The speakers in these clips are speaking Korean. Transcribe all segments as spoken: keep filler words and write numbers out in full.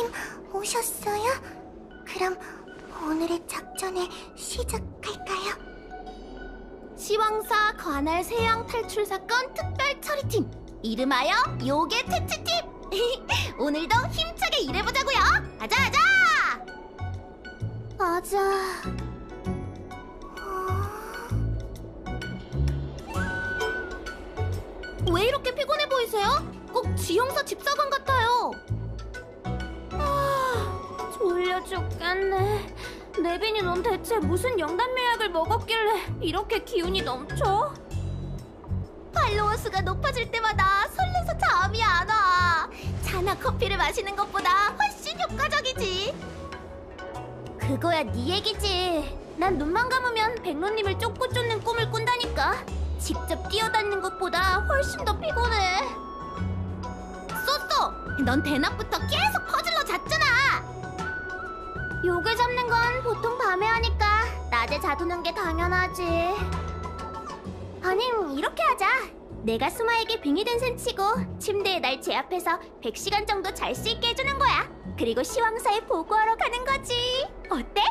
장군님 오셨어요? 그럼 오늘의 작전을 시작할까요? 시황사 관할 세양 탈출 사건 특별 처리팀, 이름하여 요괴 퇴치팀! 오늘도 힘차게 일해보자고요! 아자아자! 아자... 왜 이렇게 피곤해 보이세요? 꼭 지형사 집사관 같아요. 아, 졸려 죽겠네. 레빈이 넌 대체 무슨 영단묘약을 먹었길래 이렇게 기운이 넘쳐? 팔로워 수가 높아질 때마다 설레서 잠이 안 와. 차나 커피를 마시는 것보다 훨씬 효과적이지. 그거야 네 얘기지. 난 눈만 감으면 백로님을 쫓고 쫓는 꿈을 꾼다니까. 직접 뛰어다니는 것보다 훨씬 더 피곤해. 쏘쏘! 넌 대낮부터 계속 퍼즐로 잤잖아. 요괴 잡는 건 보통 밤에 하니까 낮에 자두는 게 당연하지. 아님 이렇게 하자. 내가 수마에게 빙의 된 셈 치고 침대에 날 제압해서 백 시간 정도 잘 수 있게 해주는 거야. 그리고 시황사에 보고하러 가는 거지. 어때?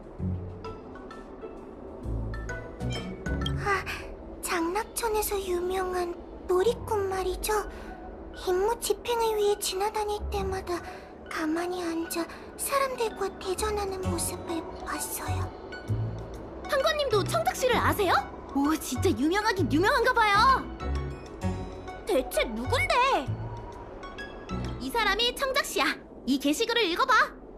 아, 장락천에서 유명한 놀이꾼 말이죠. 임무 집행을 위해 지나다닐 때마다 가만히 앉아 사람들과 대전하는 모습을 봤어요. 한관님도 청탁씨를 아세요? 오, 진짜 유명하긴 유명한가 봐요. 대체 누군데? 이 사람이 청작씨야. 이 게시글을 읽어봐.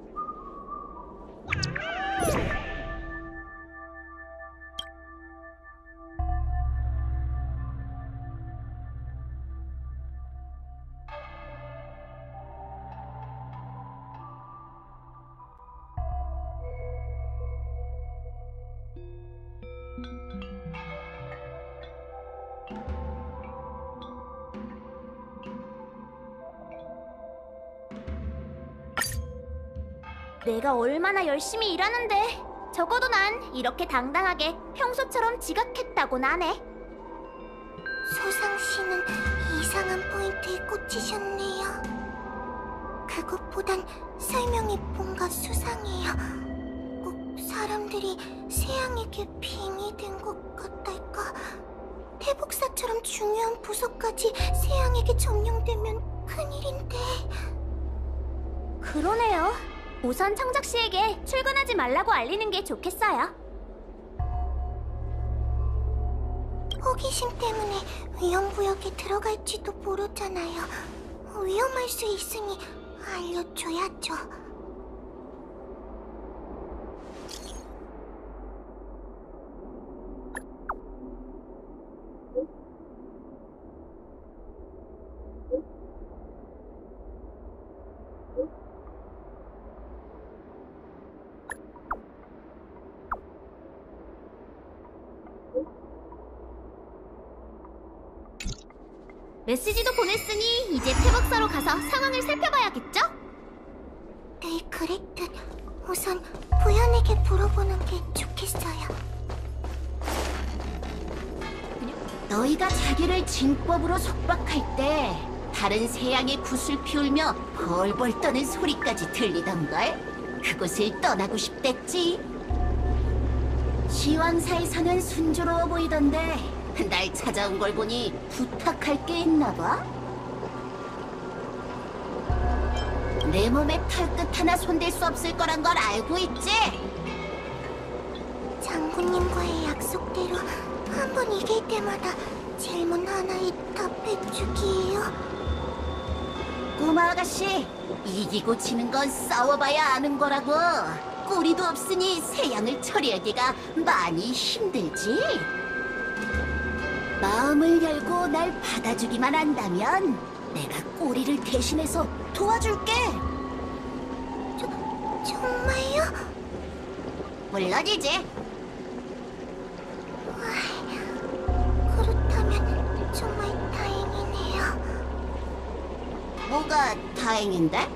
내가 얼마나 열심히 일하는데 적어도 난 이렇게 당당하게 평소처럼 지각했다곤 안 해. 소상씨는 이상한 포인트에 꽂히셨네요. 그것보단 설명이 뭔가 수상해요. 꼭 사람들이 세양에게 빙의된 것 같달까? 태복사처럼 중요한 부서까지 세양에게 점령되면 큰일인데... 그러네요. 우선 청작씨에게 출근하지 말라고 알리는 게 좋겠어요. 호기심 때문에 위험구역에 들어갈지도 모르잖아요. 위험할 수 있으니 알려줘야죠. 메시지도 보냈으니 이제 태박사로 가서 상황을 살펴봐야겠죠? 늘 그랬듯 우선 부연에게 물어보는 게 좋겠어요. 너희가 자기를 징법으로 속박할 때 다른 세양의 굿을 피울며 벌벌 떠는 소리까지 들리던걸? 그곳을 떠나고 싶댔지? 시황사에서는 순조로워 보이던데 날 찾아온 걸 보니 부탁할 게 있나 봐? 내 몸에 털끝 하나 손댈 수 없을 거란 걸 알고 있지? 장군님과의 약속대로 한 번 이길 때마다 질문 하나에 답해주기예요. 꼬마 아가씨, 이기고 지는 건 싸워봐야 아는 거라고. 꼬리도 없으니 세양을 처리하기가 많이 힘들지? 마음을 열고 날 받아주기만 한다면 내가 꼬리를 대신해서 도와줄게. 저, 정말요? 물론이지. 그렇다면 정말 다행이네요. 뭐가 다행인데?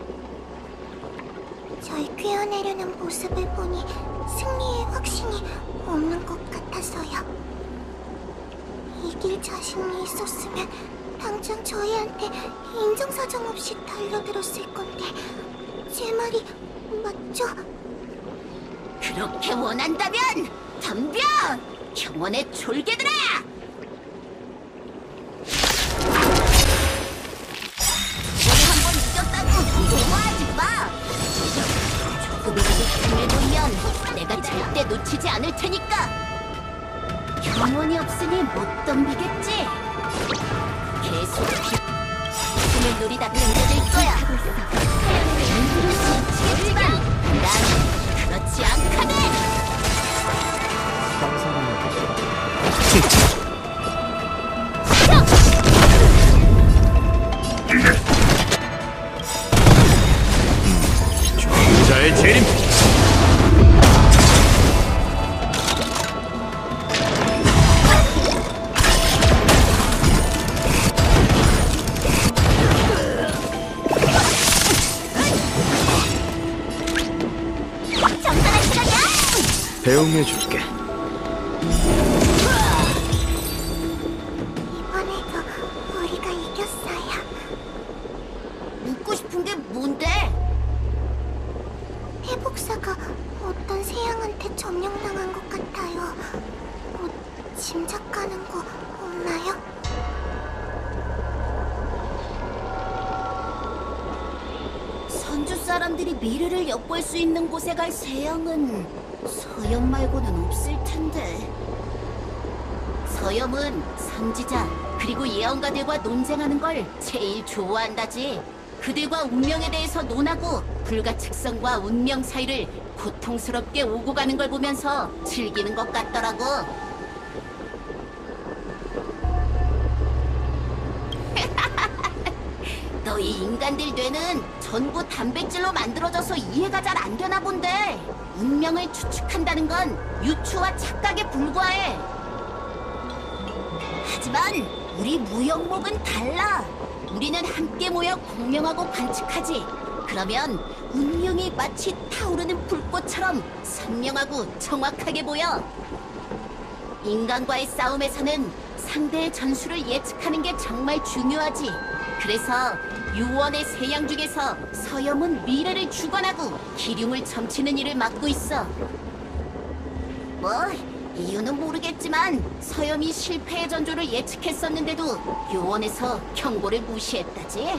절 꿰어내려는 모습을 보니 승리의 확신이 없는 것 같아서요. 이길 자신이 있었으면 당장 저희한테 인정사정 없이 달려들었을 건데 제 말이 맞죠? 그렇게 원한다면 덤벼! 평원의 졸개들아! 너희 한번 이겼다고 좋아하지 마! 조금이라도 힘을 보이면 내가 절대 놓치지 않을 테니까! 평원이 없으니 못 덤비겠지? 계속 힘을 노리다 던져질 거야! 눈으로 지치겠지만 난 그렇지 않거든! 자의 재림. 정산할 시간이야! 배웅해줄게. 이번에도 우리가 이겼어요. 묻고 싶은 게 뭔데? 회복사가 어떤 세양한테 점령당한 것 같아요. 뭐 짐작가는 거 없나요? 선주 사람들이 미래를 엿볼 수 있는 곳에 갈 세양은 서염 말고는 없을 텐데. 서염은 선지자 그리고 예언가들과 논쟁하는 걸 제일 좋아한다지. 그들과 운명에 대해서 논하고 불가측성과 운명 사이를 고통스럽게 오고 가는 걸 보면서 즐기는 것 같더라고. 너희 인간들 뇌는 전부 단백질로 만들어져서 이해가 잘 안 되나 본데. 운명을 추측한다는 건 유추와 착각에 불과해. 하지만 우리 무영목은 달라. 우리는 함께 모여 공명하고 관측하지. 그러면 운명이 마치 타오르는 불꽃처럼 선명하고 정확하게 보여. 인간과의 싸움에서는 상대의 전술을 예측하는 게 정말 중요하지. 그래서 유원의 세양 중에서 서염은 미래를 주관하고 기륭을 점치는 일을 맡고 있어. 뭐 이유는 모르겠지만 서염이 실패의 전조를 예측했었는데도 유원에서 경고를 무시했다지.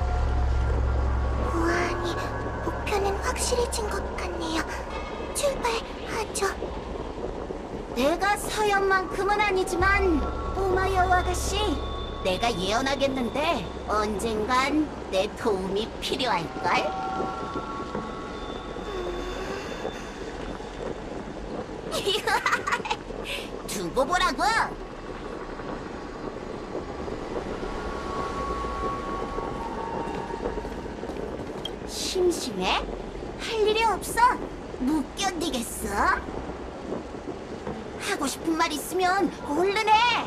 보아하니 목표는 확실해진 것 같네요. 출발하죠. 내가 서염만큼은 아니지만 꼬마 여우 아가씨, 내가 예언하겠는데 언젠간 내 도움이 필요할걸? 두고 보라고! 심심해? 할 일이 없어? 못 견디겠어? 하고 싶은 말 있으면 얼른 해!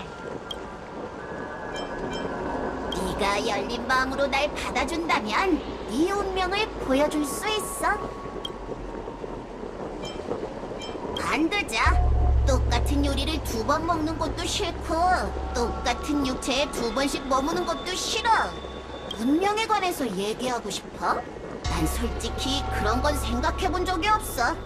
네가 열린 마음으로 날 받아준다면 네 운명을 보여줄 수 있어. 안 되자. 똑같은 요리를 두 번 먹는 것도 싫고 똑같은 육체에 두 번씩 머무는 것도 싫어. 운명에 관해서 얘기하고 싶어? 난 솔직히 그런 건 생각해 본 적이 없어.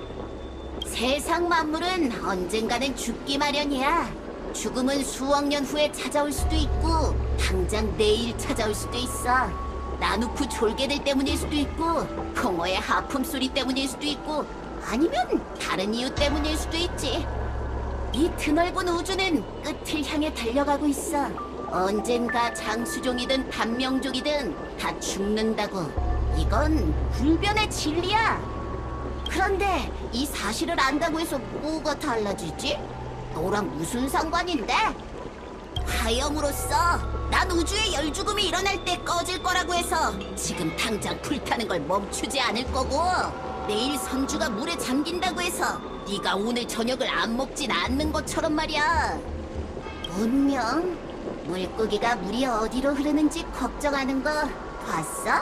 세상 만물은 언젠가는 죽기 마련이야. 죽음은 수억 년 후에 찾아올 수도 있고 당장 내일 찾아올 수도 있어. 나누프 졸개들 때문일 수도 있고 공허의 하품 소리 때문일 수도 있고 아니면 다른 이유 때문일 수도 있지. 이 드넓은 우주는 끝을 향해 달려가고 있어. 언젠가 장수종이든 단명족이든 다 죽는다고. 이건 불변의 진리야. 그런데 이 사실을 안다고 해서 뭐가 달라지지? 너랑 무슨 상관인데? 화염으로서 난 우주의 열죽음이 일어날 때 꺼질 거라고 해서 지금 당장 불타는 걸 멈추지 않을 거고, 내일 선주가 물에 잠긴다고 해서 네가 오늘 저녁을 안 먹진 않는 것처럼 말이야. 운명? 물고기가 물이 어디로 흐르는지 걱정하는 거 봤어?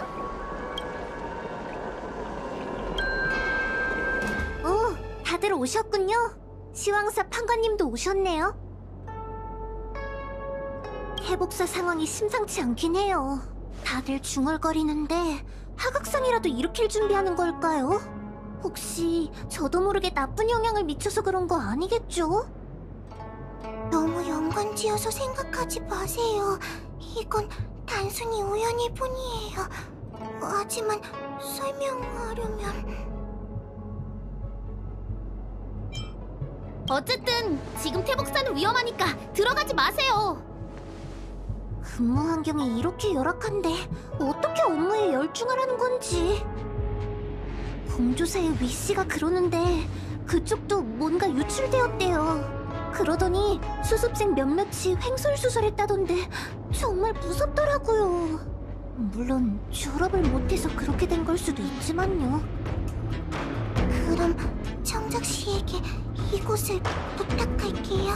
오, 다들 오셨군요. 시황사 판관님도 오셨네요. 해복사 상황이 심상치 않긴 해요. 다들 중얼거리는데 하극상이라도 일으킬 준비하는 걸까요? 혹시 저도 모르게 나쁜 영향을 미쳐서 그런 거 아니겠죠? 너무 연관지어서 생각하지 마세요. 이건 단순히 우연일 뿐이에요. 하지만 설명하려면... 어쨌든 지금 태복사는 위험하니까 들어가지 마세요. 근무 환경이 이렇게 열악한데 어떻게 업무에 열중을 하는 건지. 공조사의 위씨가 그러는데 그쪽도 뭔가 유출되었대요. 그러더니 수습생 몇몇이 횡설수설했다던데 정말 무섭더라고요. 물론 졸업을 못해서 그렇게 된 걸 수도 있지만요. 그럼 정작 씨에게 이곳을 부탁할게요.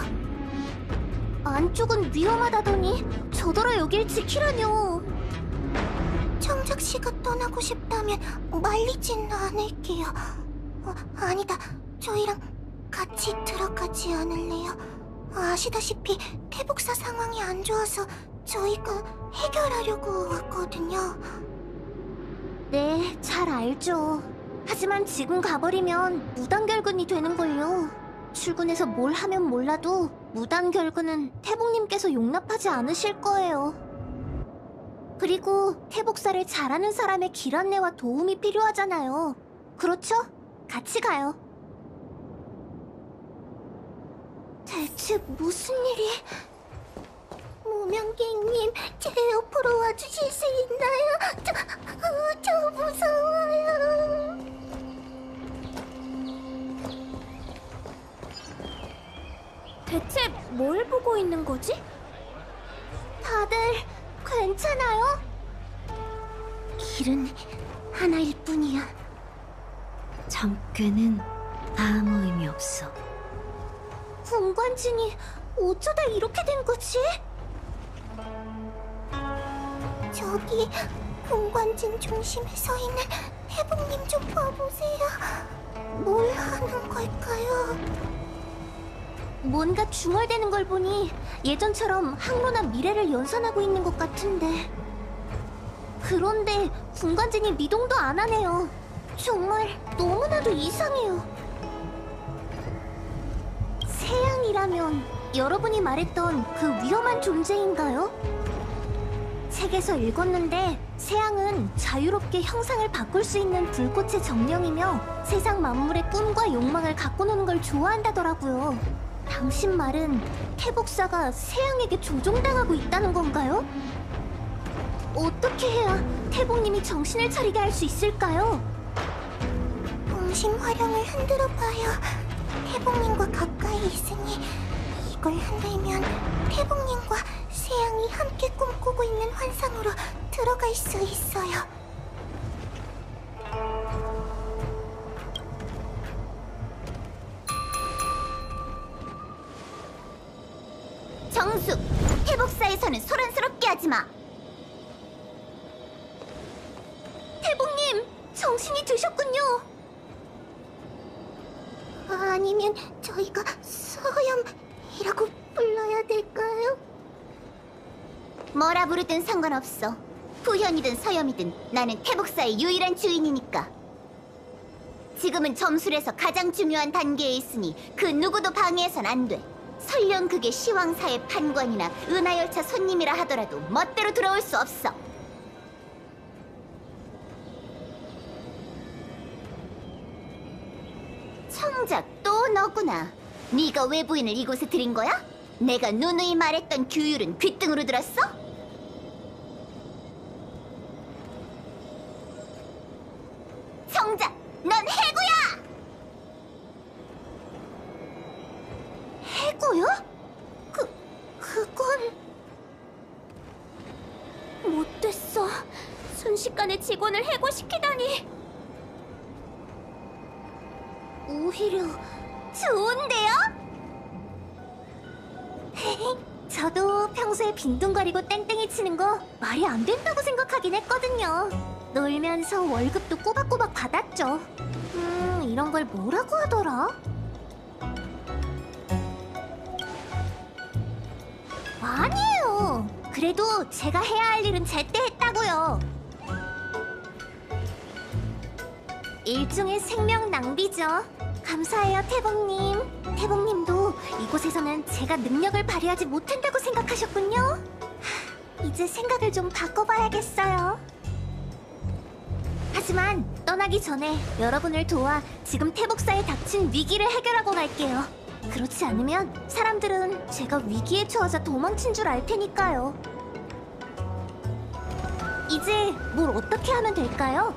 안쪽은 위험하다더니 저더러 여길 지키라뇨. 정작 씨가 떠나고 싶다면 말리진 않을게요. 어, 아니다. 저희랑 같이 들어가지 않을래요? 아시다시피 태복사 상황이 안 좋아서 저희가 해결하려고 왔거든요. 네, 잘 알죠. 하지만 지금 가버리면 무단결근이 되는걸요. 출근해서 뭘 하면 몰라도 무단결근은 태복님께서 용납하지 않으실 거예요. 그리고 태복사를 잘하는 사람의 길 안내와 도움이 필요하잖아요. 그렇죠? 같이 가요. 대체 무슨 일이... 무명객님, 제 옆으로 와주실 수 있나요? 저, 어, 저 무서워요. 대체 뭘 보고 있는 거지? 다들 괜찮아요? 길은 하나일 뿐이야. 점괘는 아무 의미 없어. 군관진이 어쩌다 이렇게 된 거지? 저기 공관진 중심에 서 있는 태복님 좀 봐보세요. 뭘 하는 걸까요? 뭔가 중얼대는 걸 보니 예전처럼 항로나 미래를 연산하고 있는 것 같은데. 그런데 군관진이 미동도 안 하네요. 정말 너무나도 이상해요. 세양이라면 여러분이 말했던 그 위험한 존재인가요? 책에서 읽었는데 세양은 자유롭게 형상을 바꿀 수 있는 불꽃의 정령이며 세상 만물의 꿈과 욕망을 갖고 노는 걸 좋아한다더라고요. 당신 말은 태복사가 세양에게 조종당하고 있다는 건가요? 어떻게 해야 태복님이 정신을 차리게 할 수 있을까요? 봉심 화령을 흔들어봐요. 태복님과 가까이 있으니 이걸 흔들면 태복님과 세양이 함께 꿈꾸고 있는 환상으로 들어갈 수 있어요. 정수! 태복사에서는 소란스럽게 하지 마! 태복님! 정신이 드셨군요! 아니면 저희가 서염이라고 불러야 될까요? 뭐라 부르든 상관없어. 후현이든 서염이든 나는 태복사의 유일한 주인이니까. 지금은 점술에서 가장 중요한 단계에 있으니 그 누구도 방해해선 안 돼. 설령 그게 시황사의 판관이나 은하열차 손님이라 하더라도 멋대로 들어올 수 없어. 청작, 또 너구나. 네가 외부인을 이곳에 들인 거야? 내가 누누이 말했던 규율은 귓등으로 들었어? 청작, 넌 해고야! 해고요? 그... 그건... 못됐어. 순식간에 직원을 해고시키다니. 오히려 좋은데요? 저도 평소에 빈둥거리고 땡땡이 치는 거 말이 안 된다고 생각하긴 했거든요. 놀면서 월급도 꼬박꼬박 받았죠. 음, 이런 걸 뭐라고 하더라? 아니에요. 그래도 제가 해야 할 일은 제때 했다고요. 하라고요. 일종의 생명 낭비죠. 감사해요, 태봉님. 태봉님도 이곳에서는 제가 능력을 발휘하지 못한다고 생각하셨군요. 하, 이제 생각을 좀 바꿔봐야겠어요. 하지만 떠나기 전에 여러분을 도와 지금 태복사에 닥친 위기를 해결하고 갈게요. 그렇지 않으면 사람들은 제가 위기에 처하자 도망친 줄 알 테니까요. 이제 뭘 어떻게 하면 될까요?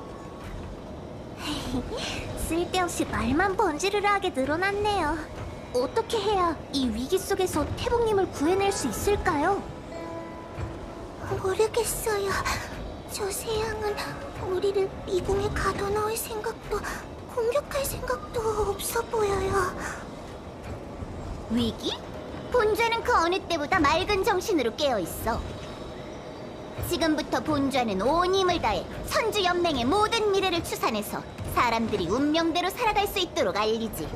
쓸데없이 말만 번지르르하게 늘어났네요. 어떻게 해야 이 위기 속에서 태복님을 구해낼 수 있을까요? 모르겠어요. 저 새양은 우리를 미궁에 가둬놓을 생각도 공격할 생각도 없어 보여요. 위기? 본좌는 그 어느 때보다 맑은 정신으로 깨어있어. 지금부터 본좌는 온 힘을 다해 선주 연맹의 모든 미래를 추산해서 사람들이 운명대로 살아갈 수 있도록 알리지.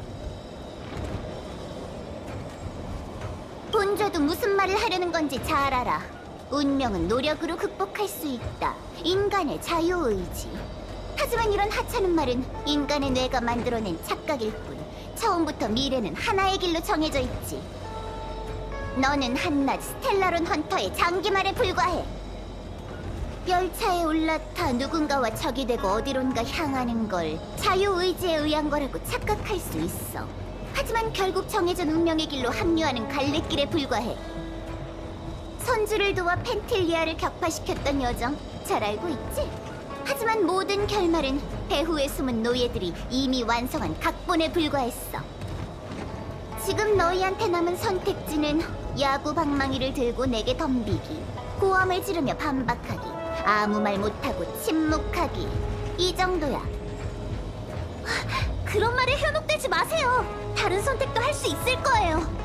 본좌도 무슨 말을 하려는 건지 잘 알아. 운명은 노력으로 극복할 수 있다. 인간의 자유의지. 하지만 이런 하찮은 말은 인간의 뇌가 만들어낸 착각일 뿐. 처음부터 미래는 하나의 길로 정해져 있지. 너는 한낱 스텔라론 헌터의 장기말에 불과해. 열차에 올라타 누군가와 적이 되고 어디론가 향하는 걸 자유의지에 의한 거라고 착각할 수 있어. 하지만 결국 정해진 운명의 길로 합류하는 갈래길에 불과해. 선주를 도와 펜틸리아를 격파시켰던 여정 잘 알고 있지? 하지만 모든 결말은 배후에 숨은 노예들이 이미 완성한 각본에 불과했어. 지금 너희한테 남은 선택지는 야구 방망이를 들고 내게 덤비기, 고함을 지르며 반박하기, 아무 말 못하고 침묵하기, 이 정도야. 그런 말에 현혹되지 마세요. 다른 선택도 할 수 있을 거예요.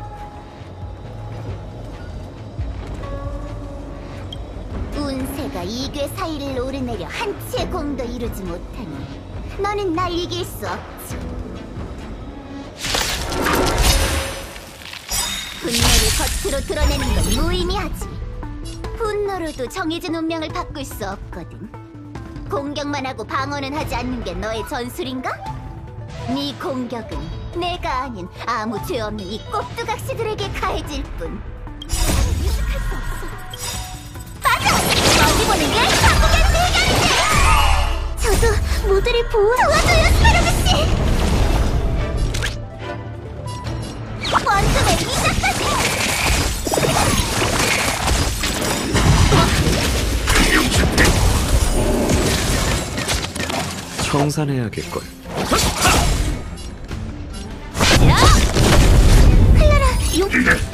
운세가 이괴 사이를 오르내려 한치의 공도 이루지 못하니 너는 날 이길 수 없지. 분노를 겉으로 드러내는 건 무의미하지. 분노로도 정해진 운명을 바꿀 수 없거든. 공격만 하고 방어는 하지 않는 게 너의 전술인가? 네 공격은 내가 아닌 아무 죄 없는 이 꼭두각시들에게 가해질 뿐. 유식할 수 없어. 맞아! 어디 보는 게 한국의 대결이지! 저도 모두를 보호. 도와줘요, 스파르그씨! 원tum의 이자까지! 청산해야겠걸. 클라라, 용...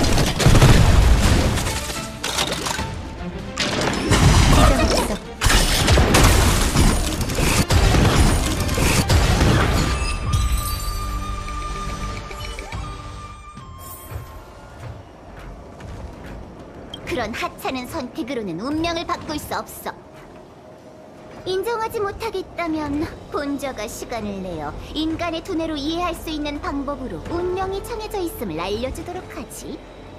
그런 하찮은 선택으로는 운명을 바꿀 수 없어. 인정하지 못하겠다면 본저가 시간을 내어 인간의 두뇌로 이해할 수 있는 방법으로 운명이 정해져 있음을 알려주도록 하지.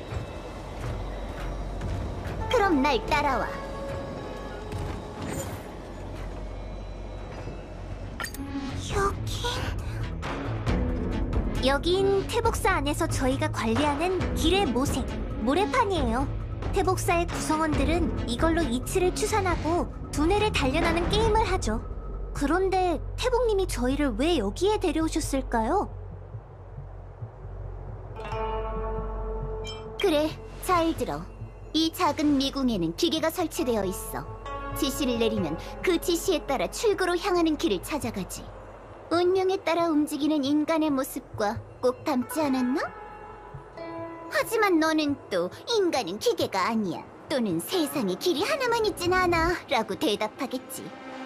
그럼 날 따라와. 여긴... 여긴 태복사 안에서 저희가 관리하는 길의 모색, 모래판이에요. 태복사의 구성원들은 이걸로 이치를 추산하고 두뇌를 단련하는 게임을 하죠. 그런데 태복님이 저희를 왜 여기에 데려오셨을까요? 그래, 잘 들어. 이 작은 미궁에는 기계가 설치되어 있어. 지시를 내리면 그 지시에 따라 출구로 향하는 길을 찾아가지. 운명에 따라 움직이는 인간의 모습과 꼭 닮지 않았나? 하지만 너는 또 인간은 기계가 아니야, 또는 세상에 길이 하나만 있진 않아 라고 대답하겠지.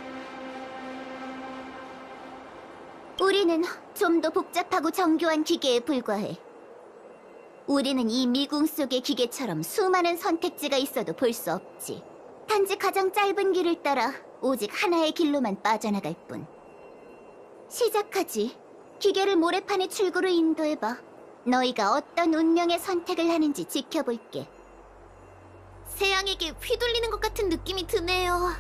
우리는 좀 더 복잡하고 정교한 기계에 불과해. 우리는 이 미궁 속의 기계처럼 수많은 선택지가 있어도 볼 수 없지. 단지 가장 짧은 길을 따라 오직 하나의 길로만 빠져나갈 뿐. 시작하지. 기계를 모래판의 출구로 인도해봐. 너희가 어떤 운명의 선택을 하는지 지켜볼게. 세양에게 휘둘리는 것 같은 느낌이 드네요.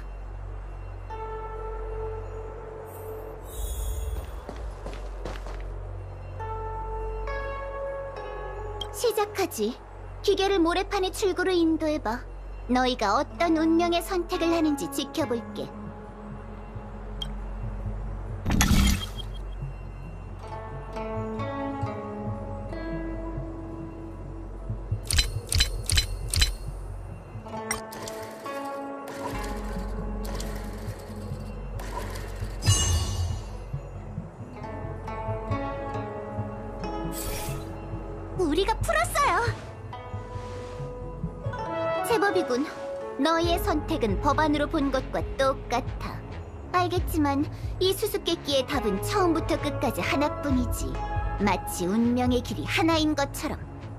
시작하지. 기계를 모래판의 출구로 인도해봐. 너희가 어떤 운명의 선택을 하는지 지켜볼게. 우리가 풀었어요. 제법이군. 너희의 선택은 법안으로 본 것과 똑같아. 알겠지만 이 수수께끼의 답은 처음부터 끝까지 하나뿐이지. 마치 운명의 길이 하나인 것처럼.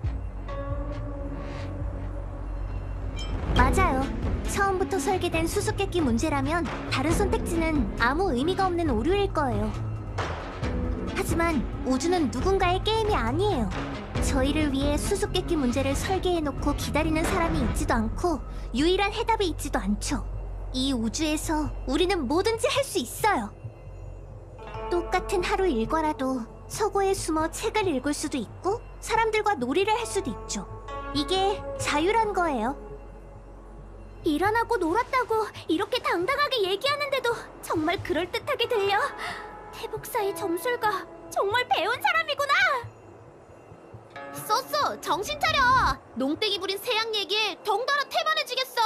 맞아요. 처음부터 설계된 수수께끼 문제라면 다른 선택지는 아무 의미가 없는 오류일 거예요. 하지만 우주는 누군가의 게임이 아니에요. 저희를 위해 수수께끼 문제를 설계해놓고 기다리는 사람이 있지도 않고 유일한 해답이 있지도 않죠. 이 우주에서 우리는 뭐든지 할 수 있어요. 똑같은 하루 일과라도 서고에 숨어 책을 읽을 수도 있고 사람들과 놀이를 할 수도 있죠. 이게 자유란 거예요. 일 안 하고 놀았다고 이렇게 당당하게 얘기하는데도 정말 그럴듯하게 들려. 태복사의 점술가 정말 배운 사람이구나. 쏘쏘, 정신 차려. 농땡이 부린 세양 얘기에 덩달아 태반해지겠어.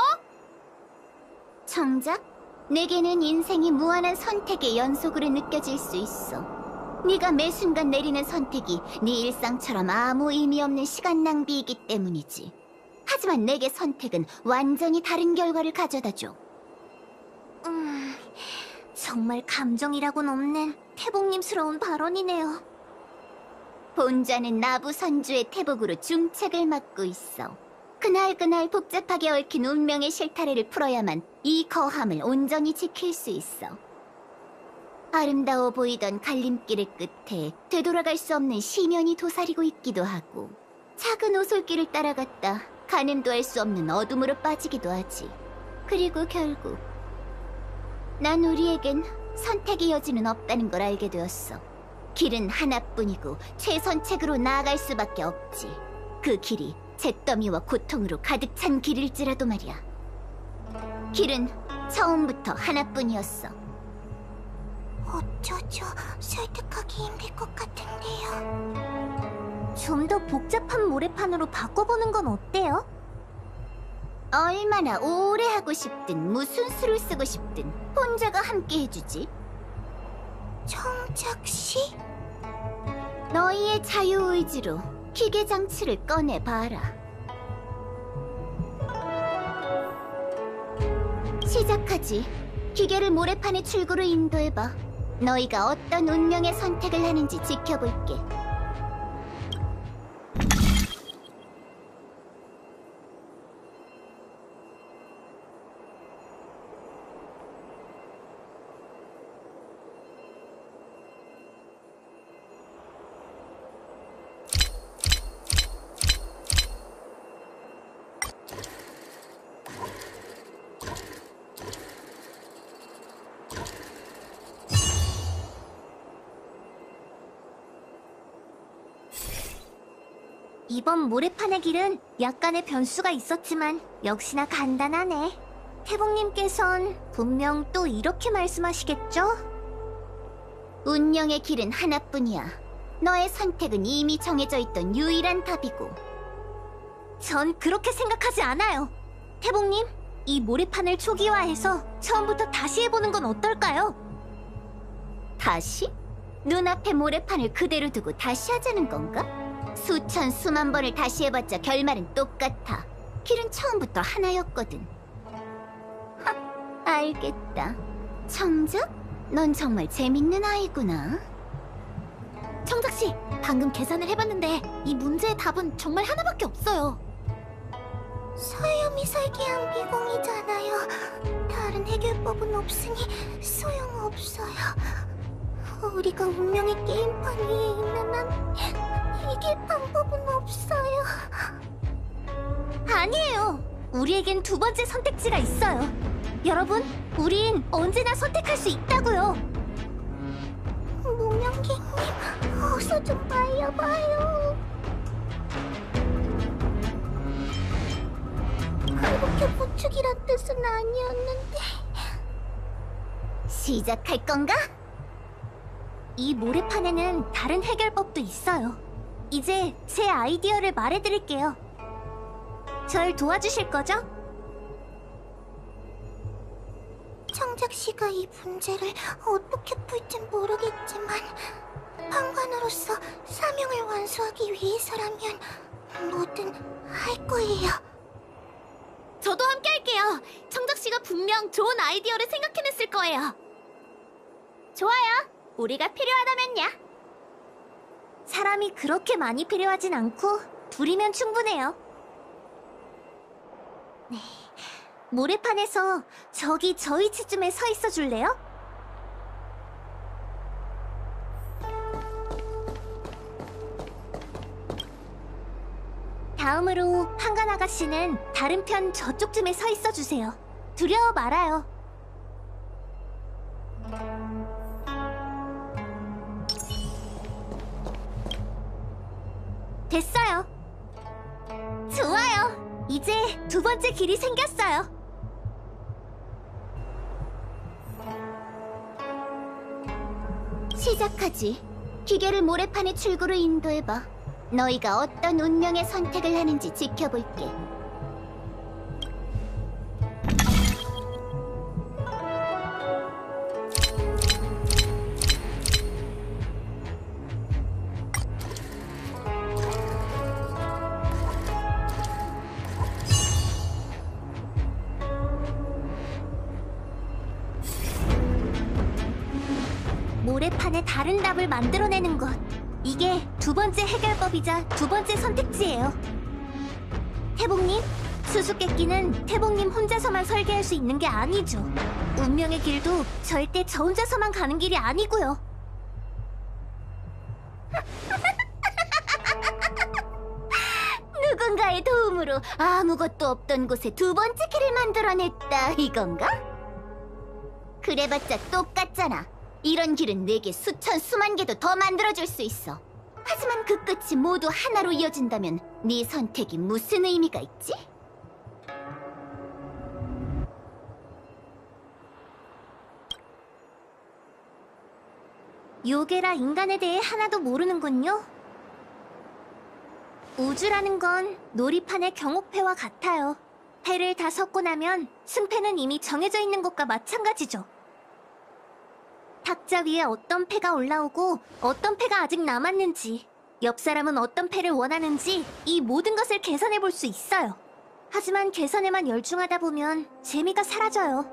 정작 내게는 인생이 무한한 선택의 연속으로 느껴질 수 있어. 네가 매 순간 내리는 선택이 네 일상처럼 아무 의미 없는 시간 낭비이기 때문이지. 하지만 내게 선택은 완전히 다른 결과를 가져다줘. 음, 정말 감정이라고는 없는 태복님스러운 발언이네요. 본자는 나부 선주의 태복으로 중책을 맡고 있어. 그날그날 복잡하게 얽힌 운명의 실타래를 풀어야만 이 거함을 온전히 지킬 수 있어. 아름다워 보이던 갈림길의 끝에 되돌아갈 수 없는 시면이 도사리고 있기도 하고, 작은 오솔길을 따라갔다 가늠도 할 수 없는 어둠으로 빠지기도 하지. 그리고 결국 난 우리에겐 선택의 여지는 없다는 걸 알게 되었어. 길은 하나뿐이고 최선책으로 나아갈 수밖에 없지. 그 길이 잿더미와 고통으로 가득 찬 길일지라도 말이야. 길은 처음부터 하나뿐이었어. 어쩌죠? 설득하기 힘들 것 같은데요. 좀 더 복잡한 모래판으로 바꿔보는 건 어때요? 얼마나 오래 하고 싶든 무슨 수를 쓰고 싶든 혼자가 함께 해주지. 청작시? 너희의 자유의지로 기계장치를 꺼내봐라. 시작하지. 기계를 모래판의 출구로 인도해봐. 너희가 어떤 운명의 선택을 하는지 지켜볼게. 이번 모래판의 길은 약간의 변수가 있었지만 역시나 간단하네. 태복님께선 분명 또 이렇게 말씀하시겠죠? 운명의 길은 하나뿐이야. 너의 선택은 이미 정해져 있던 유일한 답이고. 전 그렇게 생각하지 않아요. 태복님, 이 모래판을 초기화해서 처음부터 다시 해보는 건 어떨까요? 다시? 눈앞에 모래판을 그대로 두고 다시 하자는 건가? 수천 수만 번을 다시 해봤자 결말은 똑같아. 길은 처음부터 하나였거든. 하, 알겠다. 청작? 넌 정말 재밌는 아이구나. 청작씨, 방금 계산을 해봤는데 이 문제의 답은 정말 하나밖에 없어요. 서염이 설계한 미궁이잖아요. 다른 해결법은 없으니 소용없어요. 우리가 운명의 게임판 위에 있는 한 이길 방법은 없어요. 아니에요. 우리에겐 두 번째 선택지가 있어요. 여러분, 우린 언제나 선택할 수 있다고요. 무명객님, 어서 좀 말려봐요. 그렇게 부축이란 뜻은 아니었는데. 시작할 건가? 이 모래판에는 다른 해결법도 있어요. 이제 제 아이디어를 말해드릴게요. 절 도와주실 거죠? 청작 씨가 이 문제를 어떻게 풀진 모르겠지만 판관으로서 사명을 완수하기 위해서라면 뭐든 할 거예요. 저도 함께 할게요. 청작 씨가 분명 좋은 아이디어를 생각해냈을 거예요. 좋아요. 우리가 필요하다면야. 사람이 그렇게 많이 필요하진 않고 둘이면 충분해요. 네. 모래판에서 저기 저 위치쯤에 서 있어 줄래요? 다음으로 판관 아가씨는 다른 편 저쪽쯤에 서 있어 주세요. 두려워 말아요. 됐어요. 좋아요. 이제 두 번째 길이 생겼어요. 시작하지. 기계를 모래판의 출구로 인도해봐. 너희가 어떤 운명의 선택을 하는지 지켜볼게. 모래판에 다른 답을 만들어내는 것. 이게 두 번째 해결법이자 두 번째 선택지예요. 태봉님, 수수께끼는 태봉님 혼자서만 설계할 수 있는 게 아니죠. 운명의 길도 절대 저 혼자서만 가는 길이 아니고요. 누군가의 도움으로 아무것도 없던 곳에 두 번째 길을 만들어냈다, 이건가? 그래봤자 똑같잖아. 이런 길은 내게 수천 수만 개도 더 만들어줄 수 있어. 하지만 그 끝이 모두 하나로 이어진다면 네 선택이 무슨 의미가 있지? 요괴라 인간에 대해 하나도 모르는군요. 우주라는 건 놀이판의 경옥패와 같아요. 패를 다 섞고 나면 승패는 이미 정해져 있는 것과 마찬가지죠. 탁자 위에 어떤 패가 올라오고 어떤 패가 아직 남았는지, 옆 사람은 어떤 패를 원하는지 이 모든 것을 계산해 볼 수 있어요. 하지만 계산에만 열중하다 보면 재미가 사라져요.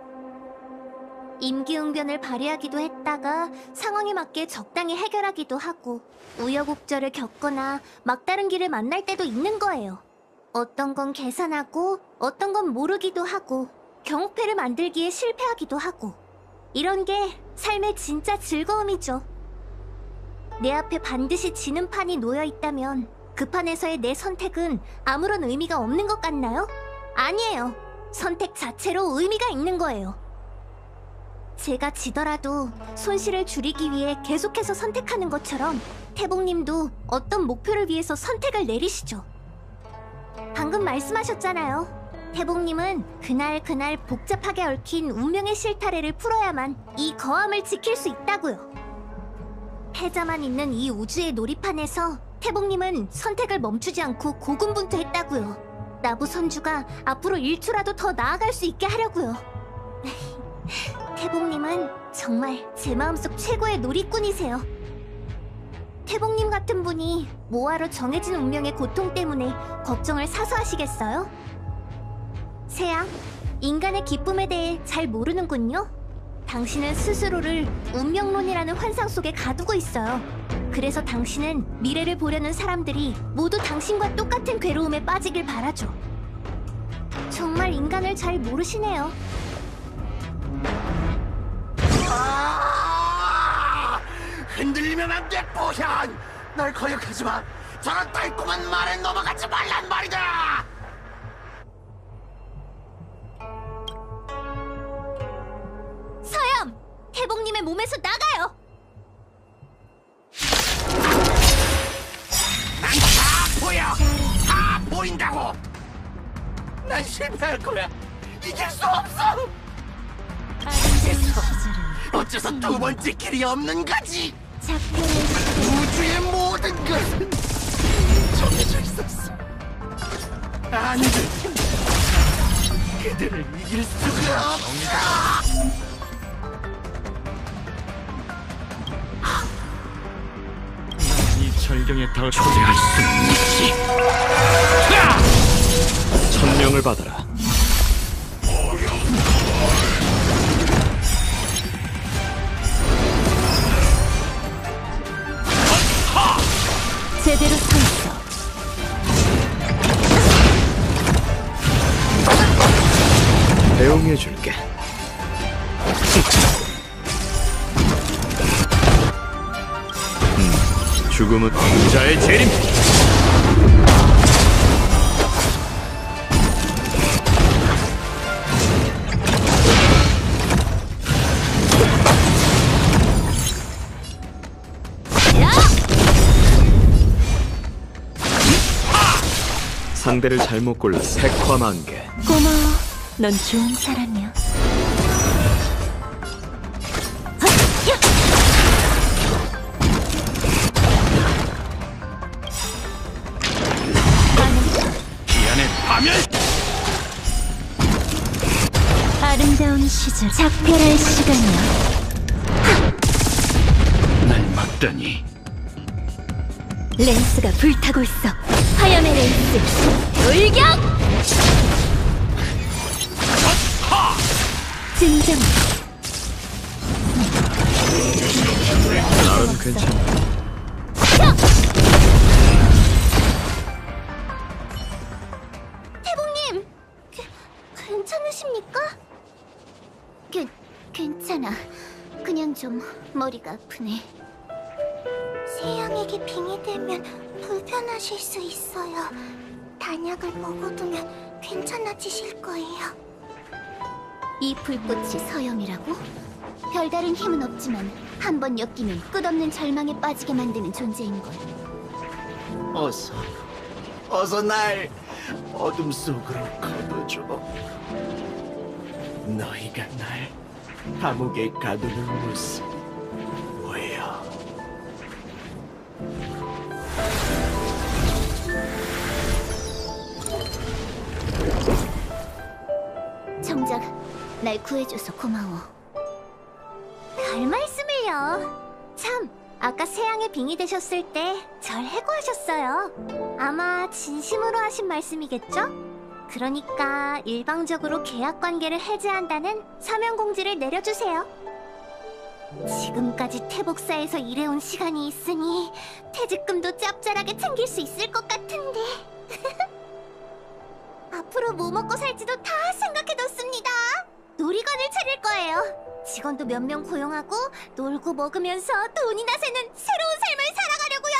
임기응변을 발휘하기도 했다가 상황에 맞게 적당히 해결하기도 하고 우여곡절을 겪거나 막다른 길을 만날 때도 있는 거예요. 어떤 건 계산하고 어떤 건 모르기도 하고 경옥패를 만들기에 실패하기도 하고 이런 게 삶의 진짜 즐거움이죠. 내 앞에 반드시 지는 판이 놓여 있다면 그 판에서의 내 선택은 아무런 의미가 없는 것 같나요? 아니에요. 선택 자체로 의미가 있는 거예요. 제가 지더라도 손실을 줄이기 위해 계속해서 선택하는 것처럼 태봉님도 어떤 목표를 위해서 선택을 내리시죠. 방금 말씀하셨잖아요. 태봉님은 그날 그날 복잡하게 얽힌 운명의 실타래를 풀어야만 이 거함을 지킬 수 있다고요. 패자만 있는 이 우주의 놀이판에서 태봉님은 선택을 멈추지 않고 고군분투했다고요. 나부 선주가 앞으로 일 초라도 더 나아갈 수 있게 하려고요. 태봉님은 정말 제 마음속 최고의 놀이꾼이세요. 태봉님 같은 분이 뭐하러 정해진 운명의 고통 때문에 걱정을 사서 하시겠어요? 세양, 인간의 기쁨에 대해 잘 모르는군요. 당신은 스스로를 운명론이라는 환상 속에 가두고 있어요. 그래서 당신은 미래를 보려는 사람들이 모두 당신과 똑같은 괴로움에 빠지길 바라죠. 정말 인간을 잘 모르시네요. 아! 흔들리면 안 돼, 보현! 널 거역하지 마! 저런 달콤한 말에 넘어가지 말란 말이다! 태복님의 몸에서 나가요! 난 다 보여! 다 보인다고! 난 실패할 거야! 이길 수 없어! 이제서 어째서 두 번째 길이 없는 거지? 우주의 모든 것은 정해져 있었어. 안 돼. 그들을 이길 수가 없어. 이 절경에 더 초대할 수 있지. 천명을 받아라. 제대로 서 있어. 배웅해 줄게. 음, 죽음은 공자의 재림. 상대를 잘못 골라 색화만개. 고마워. 넌 좋은 사람이야. 기안의 파멸! 아름다운 시절, 작별할 시간이야. 날 막다니. 렌스가 불타고 있어. 화염의 렌스, 돌격! 진정. 나름 괜찮아. 태복님! 괜찮으십니까? 괜, 괜찮아. 그냥 좀 머리가 아프네. 세양에게 빙이 되면 불편하실 수 있어요. 단약을 먹어두면 괜찮아지실 거예요. 이 불꽃이 서염이라고? 별다른 힘은 없지만 한 번 엮이면 끝없는 절망에 빠지게 만드는 존재인걸. 어서, 어서 날 어둠 속으로 거둬줘. 너희가 날 감옥에 가두는 모습 보여. 정작 날 구해줘서 고마워. 별 말씀을요. 참, 아까 세양의 빙이 되셨을 때 절 해고하셨어요. 아마 진심으로 하신 말씀이겠죠? 그러니까 일방적으로 계약 관계를 해제한다는 사명 공지를 내려주세요. 지금까지 태복사에서 일해온 시간이 있으니 퇴직금도 짭짤하게 챙길 수 있을 것 같은데. 앞으로 뭐 먹고 살지도 다 생각해뒀습니다. 놀이관을 차릴 거예요. 직원도 몇 명 고용하고 놀고 먹으면서 돈이나 새는 새로운 삶을 살아가려고요.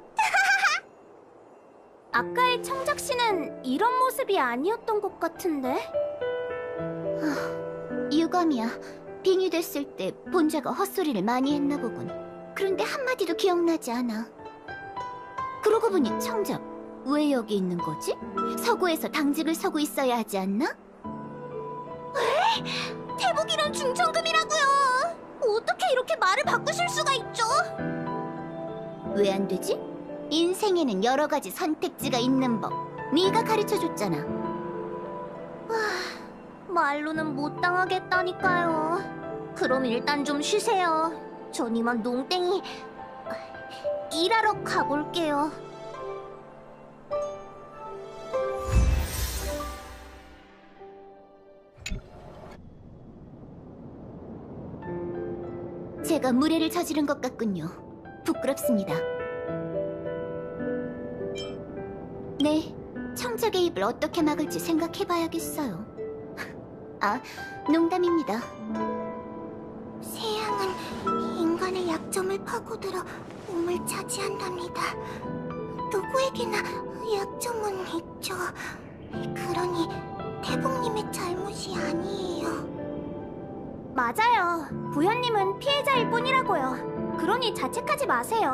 아까의 청작씨는 이런 모습이 아니었던 것 같은데? 유감이야. 빙이 됐을 때 본자가 헛소리를 많이 했나 보군. 그런데 한마디도 기억나지 않아. 그러고 보니 청작, 왜 여기 있는 거지? 서구에서 당직을 서고 있어야 하지 않나? 태복이란 중천금이라고요. 어떻게 이렇게 말을 바꾸실 수가 있죠? 왜 안 되지? 인생에는 여러 가지 선택지가 있는 법. 네가 가르쳐줬잖아. 말로는 못 당하겠다니까요. 그럼 일단 좀 쉬세요. 전 이만 농땡이 일하러 가볼게요. 제가 무례를 저지른 것 같군요. 부끄럽습니다. 네, 청작의 입을 어떻게 막을지 생각해봐야겠어요. 아, 농담입니다. 세양은 인간의 약점을 파고들어 몸을 차지한답니다. 누구에게나 약점은 있죠. 그러니 태복님의 잘못이 아니에요. 맞아요. 부현님은 피해자일 뿐이라고요. 그러니 자책하지 마세요.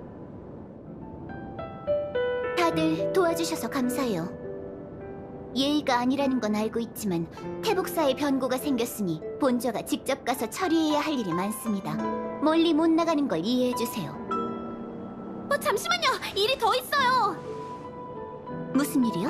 다들 도와주셔서 감사해요. 예의가 아니라는 건 알고 있지만 태복사에 변고가 생겼으니 본좌가 직접 가서 처리해야 할 일이 많습니다. 멀리 못 나가는 걸 이해해주세요. 어, 잠시만요. 일이 더 있어요. 무슨 일이요?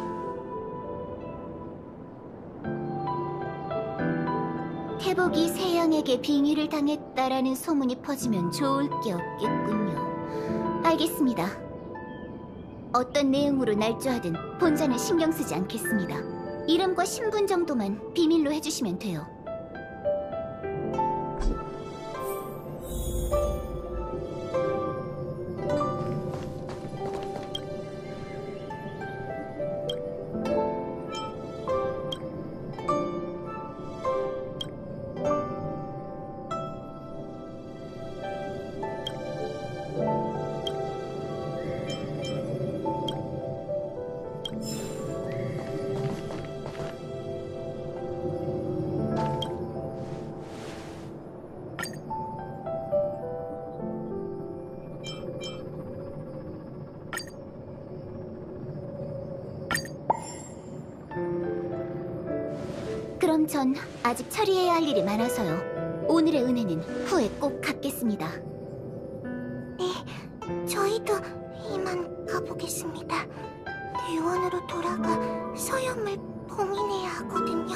태복이 세양에게 빙의를 당했다라는 소문이 퍼지면 좋을 게 없겠군요. 알겠습니다. 어떤 내용으로 날조하든 본자는 신경 쓰지 않겠습니다. 이름과 신분 정도만 비밀로 해주시면 돼요. 그럼 전 아직 처리해야 할 일이 많아서요. 오늘의 은혜는 후에 꼭 갚겠습니다. 네, 저희도 이만 가보겠습니다. 대원으로 돌아가 서염을 봉인해야 하거든요.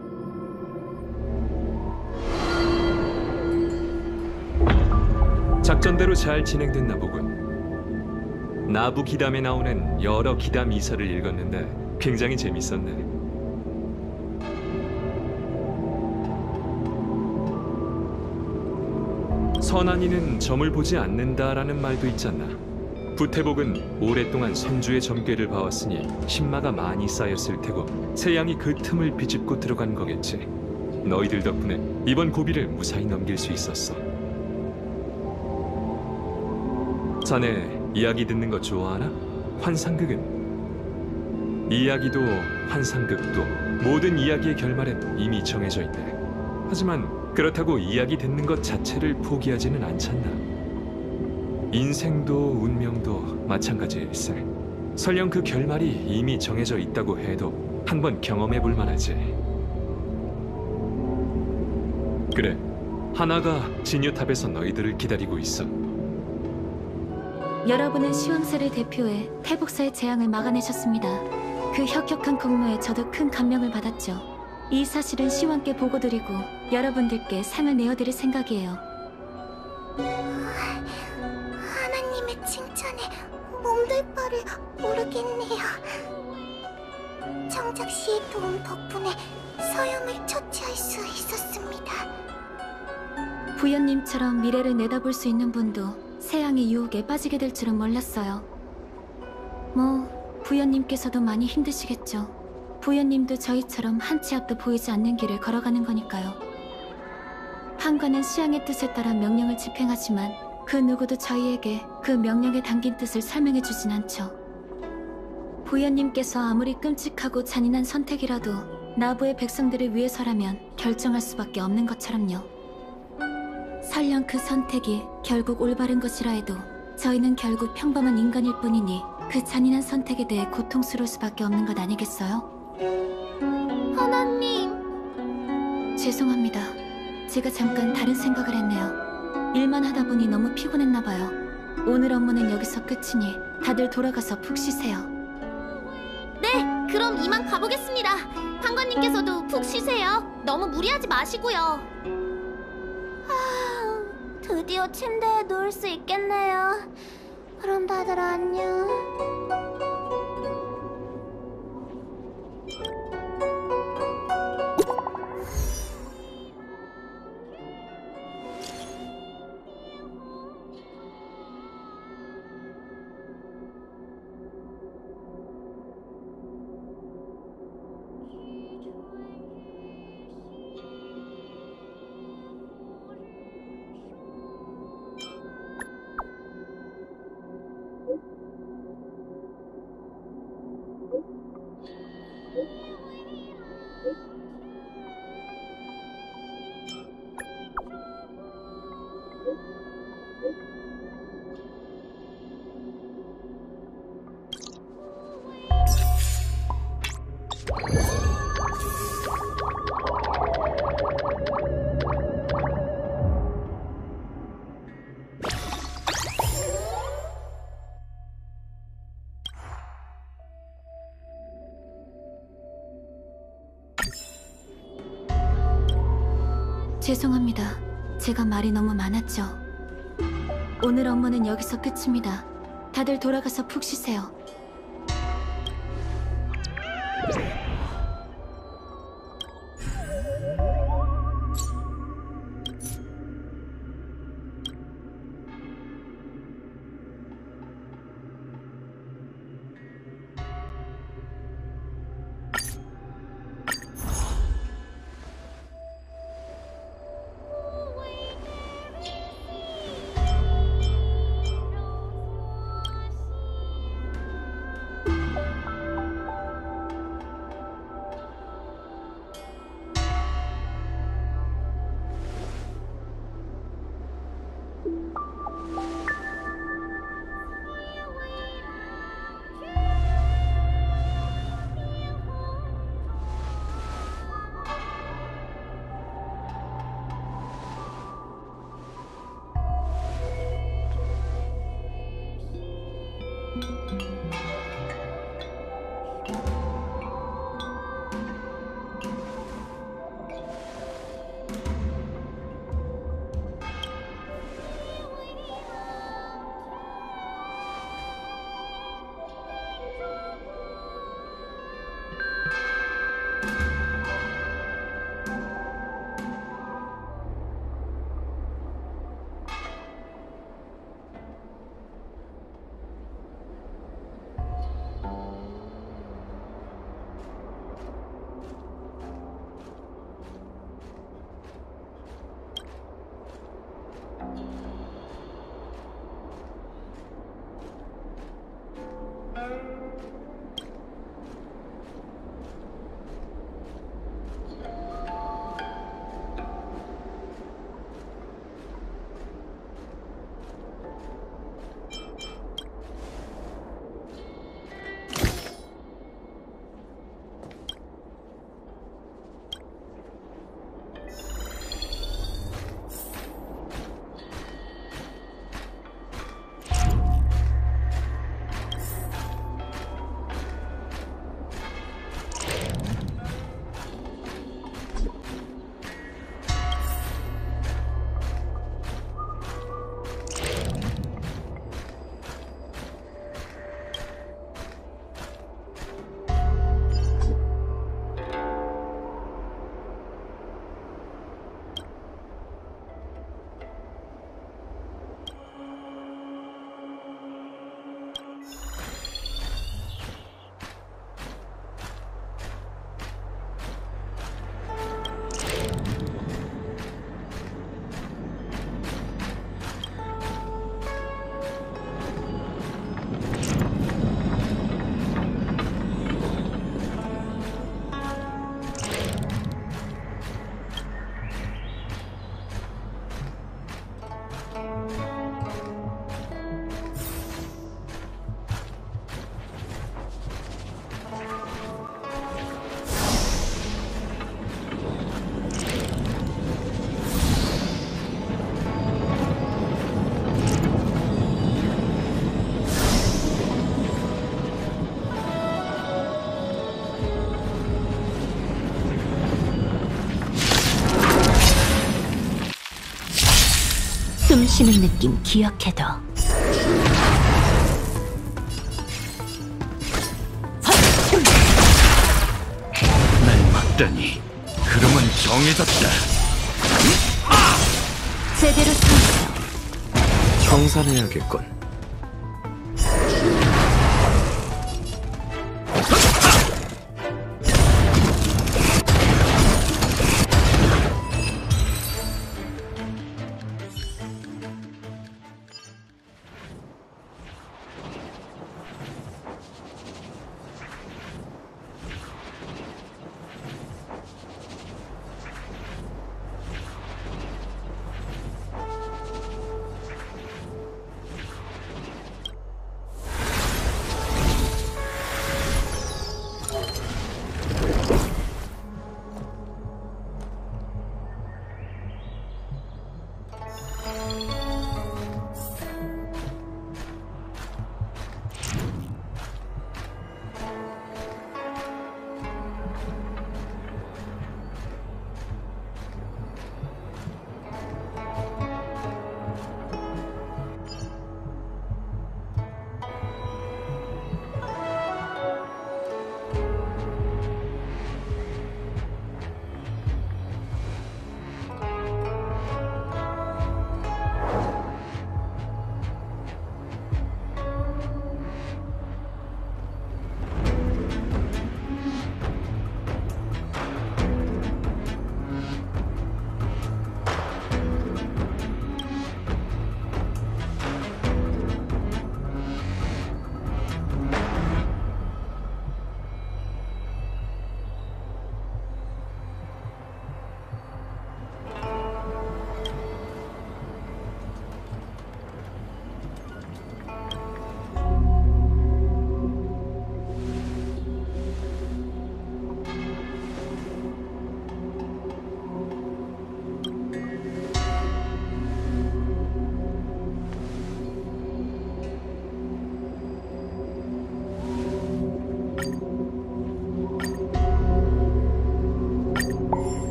작전대로 잘 진행됐나 보군. 나부 기담에 나오는 여러 기담 이서를 읽었는데 굉장히 재밌었네. 선한 이는 점을 보지 않는다라는 말도 있잖아. 부태복은 오랫동안 선주의 점괘를 봐왔으니 신마가 많이 쌓였을 테고 세양이 그 틈을 비집고 들어간 거겠지. 너희들 덕분에 이번 고비를 무사히 넘길 수 있었어. 자네 이야기 듣는 거 좋아하나? 환상극은? 이야기도 환상극도 모든 이야기의 결말은 이미 정해져 있네. 하지만 그렇다고 이야기 듣는 것 자체를 포기하지는 않잖아. 인생도 운명도 마찬가지일세. 설령 그 결말이 이미 정해져 있다고 해도 한번 경험해 볼 만하지. 그래, 하나가 진유탑에서 너희들을 기다리고 있어. 여러분은 시황사를 대표해 태복사의 재앙을 막아내셨습니다. 그 혁혁한 공로에 저도 큰 감명을 받았죠. 이 사실은 시황께 보고드리고 여러분들께 상을 내어드릴 생각이에요. 하나님의 칭찬에 몸둘 바를 모르겠네요. 정작 씨의 도움 덕분에 서염을 처치할 수 있었습니다. 부연님처럼 미래를 내다볼 수 있는 분도 세양의 유혹에 빠지게 될 줄은 몰랐어요. 뭐, 부연님께서도 많이 힘드시겠죠. 부연님도 저희처럼 한 치 앞도 보이지 않는 길을 걸어가는 거니까요. 판관은 시향의 뜻에 따라 명령을 집행하지만 그 누구도 저희에게 그 명령에 담긴 뜻을 설명해주진 않죠. 부연님께서 아무리 끔찍하고 잔인한 선택이라도 나부의 백성들을 위해서라면 결정할 수밖에 없는 것처럼요. 설령 그 선택이 결국 올바른 것이라 해도 저희는 결국 평범한 인간일 뿐이니 그 잔인한 선택에 대해 고통스러울 수밖에 없는 것 아니겠어요? 하나님. 죄송합니다. 제가 잠깐 다른 생각을 했네요. 일만 하다 보니 너무 피곤했나 봐요. 오늘 업무는 여기서 끝이니 다들 돌아가서 푹 쉬세요. 네, 그럼 이만 가보겠습니다. 판관님께서도 푹 쉬세요. 너무 무리하지 마시고요. 아, 드디어 침대에 누울 수 있겠네요. 그럼 다들 안녕. 죄송합니다. 제가 말이 너무 많았죠. 오늘 업무는 여기서 끝입니다. 다들 돌아가서 푹 쉬세요. 숨 쉬는 느낌 기억해둬. 날 막다니. 흐름은 정해졌다. 제대로 참으세요. 청산해야겠군.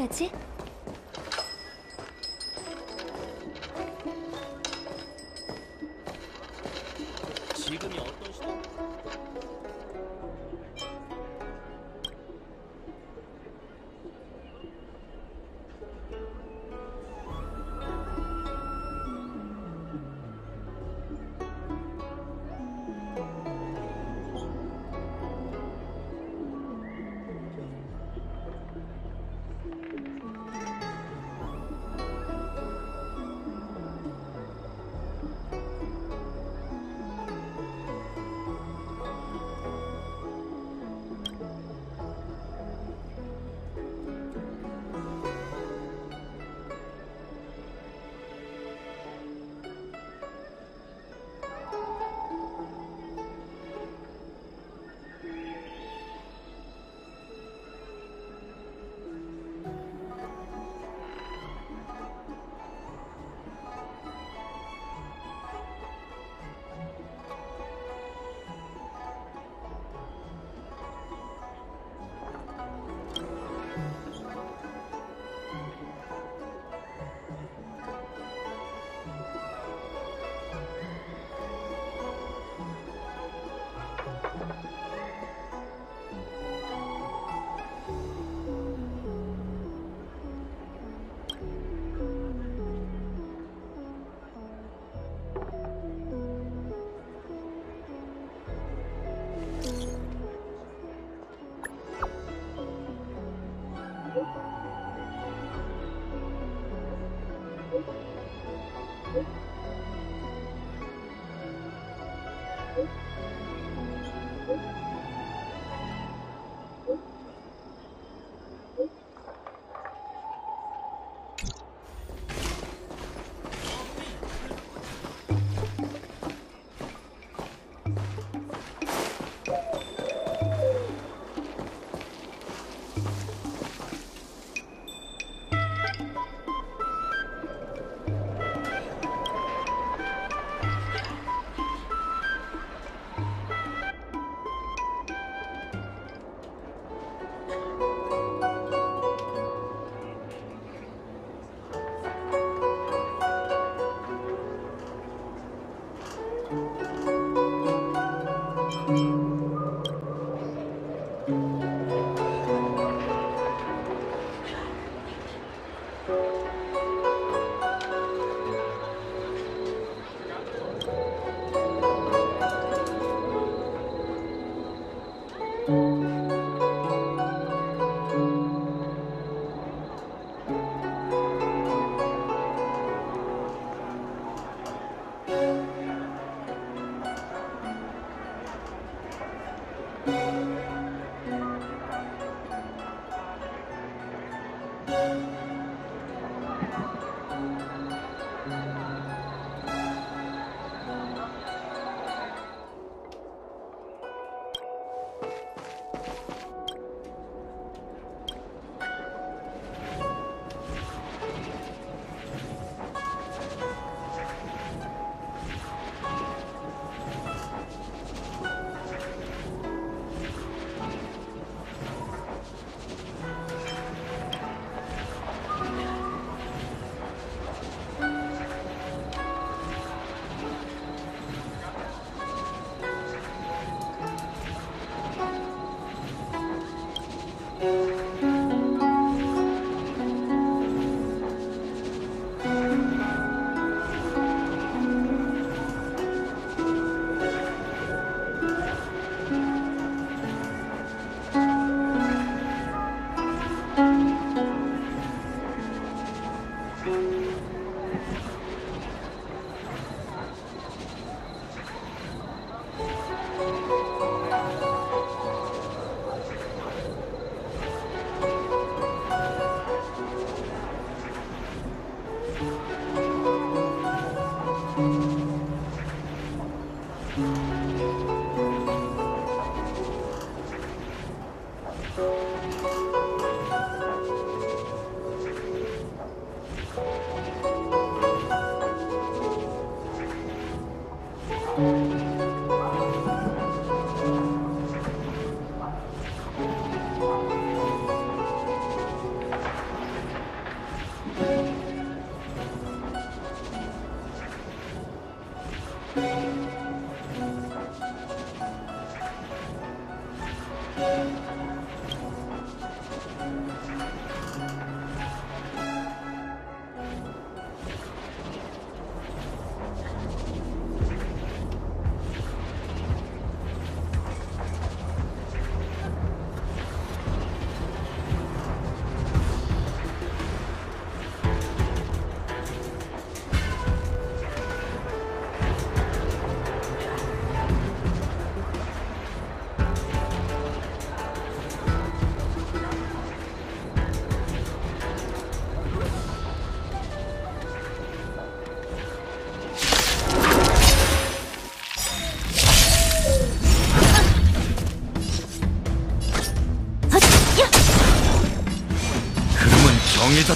해야지. 지금이 어떤 시대?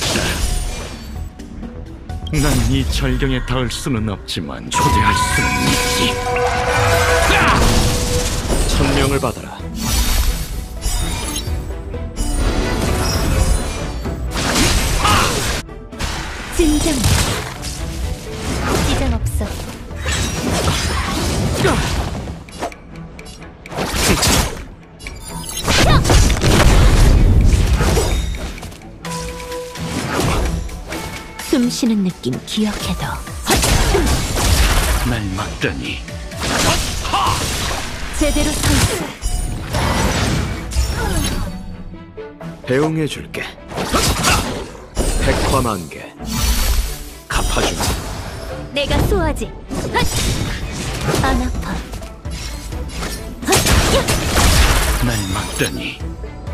난 이 절경에 닿을 수는 없지만 초대할 수는 있지. 천명을 받아라. 진정. 지장 없어. 숨 쉬는 느낌 기억해둬. 날 막다니. 제대로 서 있어. 배웅해줄게. 백화만개. 갚아주마. 내가 쏘아지. 안 아파. 날 막다니.